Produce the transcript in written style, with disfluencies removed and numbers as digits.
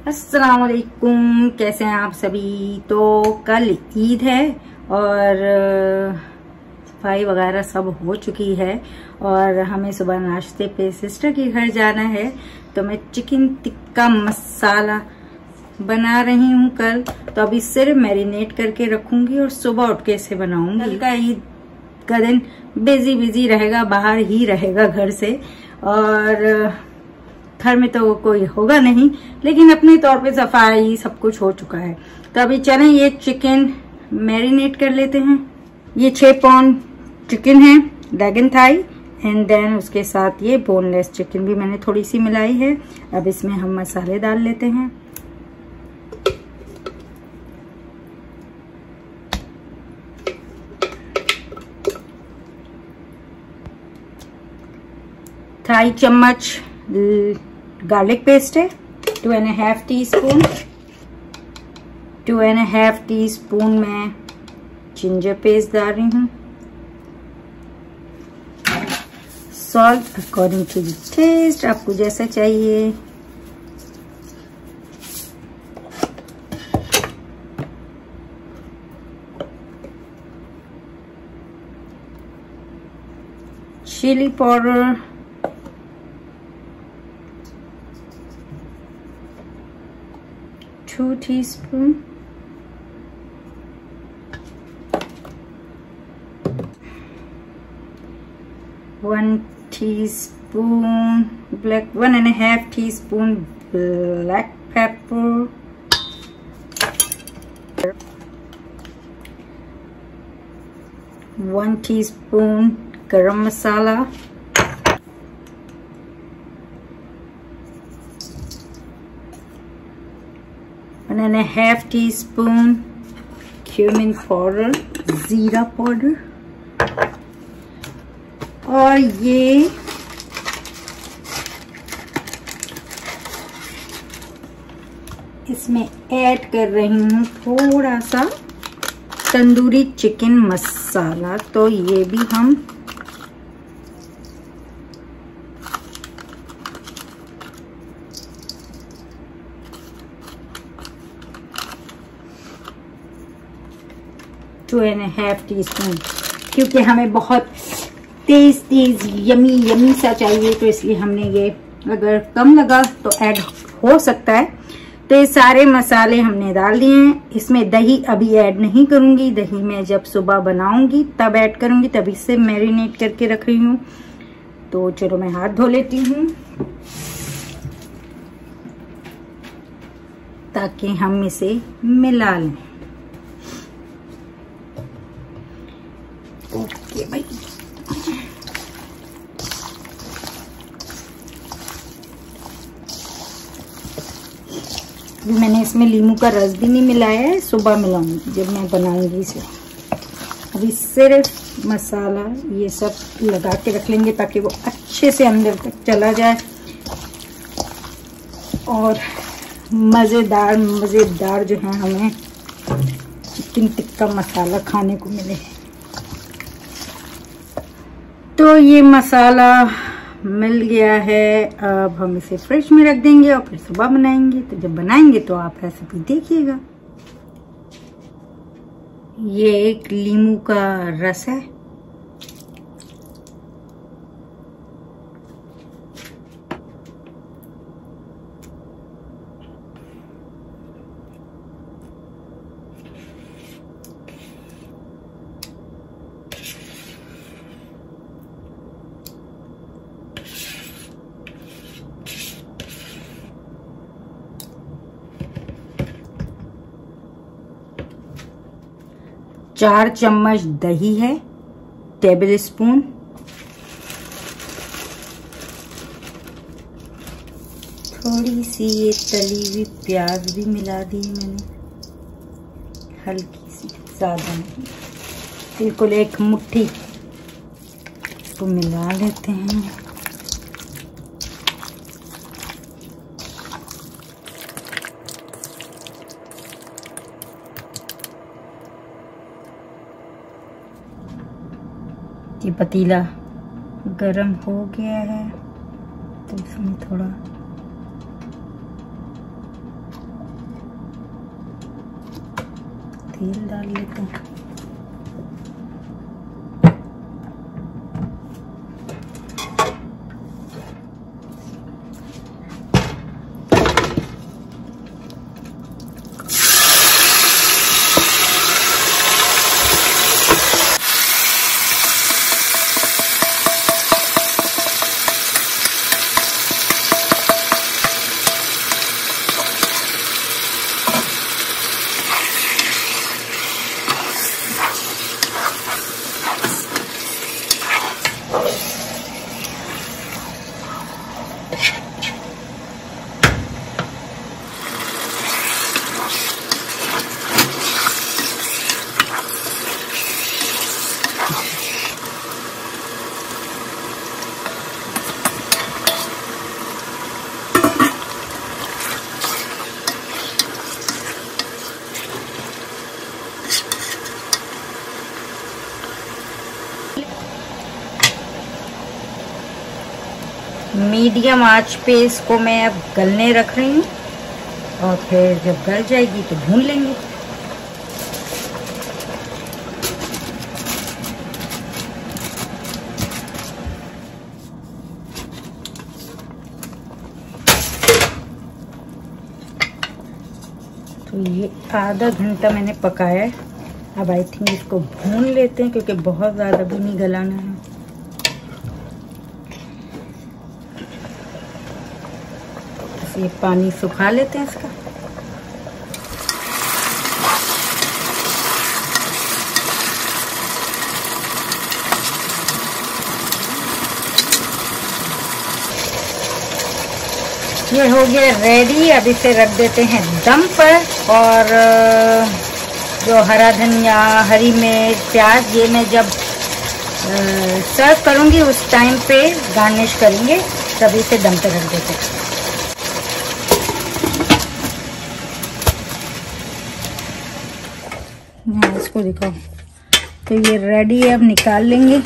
अस्सलाम वालेकुम, कैसे हैं आप सभी। तो कल ईद है और सफाई वगैरह सब हो चुकी है और हमें सुबह नाश्ते पे सिस्टर के घर जाना है। तो मैं चिकन टिक्का मसाला बना रही हूँ कल। तो अभी सिर्फ मैरिनेट करके रखूंगी और सुबह उठ के इसे बनाऊंगी। कल का ईद का दिन बिजी रहेगा, बाहर ही रहेगा घर से, और घर में तो कोई होगा नहीं, लेकिन अपने तौर पे सफाई सब कुछ हो चुका है। तो अभी चलें ये चिकन मैरिनेट कर लेते हैं। ये 6 पाउंड चिकन है, ड्रैगन थाई, एंड देन उसके साथ ये बोनलेस चिकन भी मैंने थोड़ी सी मिलाई है। अब इसमें हम मसाले डाल लेते हैं। थाई चम्मच गार्लिक पेस्ट है, 2.5 टीस्पून। 2.5 टीस्पून मैं जिंजर पेस्ट डाल रही हूँ। Salt according to the taste, आपको जैसा चाहिए। Chilli powder, 2 teaspoon. One teaspoon black, 1.5 teaspoon black pepper, 1 teaspoon garam masala, 1.5 teaspoon cumin powder, जीरा पाउडर, और ये इसमें ऐड कर रही हूँ थोड़ा सा तंदूरी चिकन मसाला। तो ये भी हम टू 2.5 टीस्पून, क्योंकि हमें बहुत तेज यमी सा चाहिए, तो इसलिए हमने ये, अगर कम लगा तो ऐड हो सकता है। तो ये सारे मसाले हमने डाल दिए हैं। इसमें दही अभी ऐड नहीं करूंगी, दही मैं जब सुबह बनाऊंगी तब ऐड करूंगी, तभी से मैरिनेट करके रख रही हूँ। तो चलो मैं हाथ धो लेती हूँ ताकि हम इसे मिला लें। ओके भाई, मैंने इसमें नींबू का रस भी नहीं मिलाया है, सुबह मिलाऊंगी जब मैं बनाऊंगी इसे। अभी सिर्फ मसाला ये सब लगा के रख लेंगे ताकि वो अच्छे से अंदर तक चला जाए और मज़ेदार जो है हमें चिकन टिक्का मसाला खाने को मिले। तो ये मसाला मिल गया है। अब हम इसे फ्रिज में रख देंगे और फिर सुबह बनाएंगे। तो जब बनाएंगे तो आप रेसिपी देखिएगा। ये एक नींबू का रस है, चार चम्मच दही है, टेबल स्पून, थोड़ी सी ये तली हुई प्याज भी मिला दी मैंने, हल्की सी, ज्यादा नहीं, बिल्कुल एक मुट्ठी। इसको मिला लेते हैं। ये पतीला गरम हो गया है तो इसमें थोड़ा तेल डाल लेते हैं। मीडियम आंच पे इसको मैं अब गलने रख रही हूँ और फिर जब गल जाएगी तो भून लेंगे। तो ये आधा घंटा मैंने पकाया है। अब आई थिंक इसको भून लेते हैं क्योंकि बहुत ज़्यादा भी नहीं गलाना है। ये पानी सुखा लेते हैं इसका। ये हो गया रेडी। अब इसे रख देते हैं दम पर। और जो हरा धनिया, हरी मिर्च, प्याज, ये मैं जब सर्व करूंगी उस टाइम पे गार्निश करेंगे, तभी इसे दम पर रख देते हैं। हाँ, इसको दिखाओ। तो ये रेडी है, अब निकाल लेंगे।